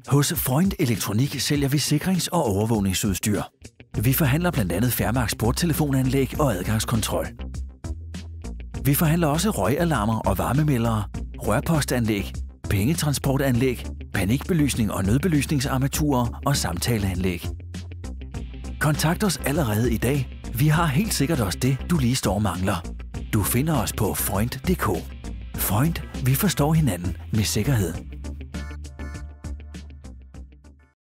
Hos Freund Elektronik sælger vi sikrings- og overvågningsudstyr. Vi forhandler blandt andet Fairmax bordtelefonanlæg og adgangskontrol. Vi forhandler også røgalarmer og varmemeldere, rørpostanlæg, pengetransportanlæg, panikbelysning og nødbelysningsarmaturer og samtaleanlæg. Kontakt os allerede i dag. Vi har helt sikkert også det, du lige står og mangler. Du finder os på freund.dk. Freund, vi forstår hinanden med sikkerhed.